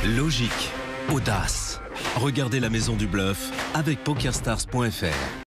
Logique, audace. Regardez la maison du bluff avec PokerStars.fr.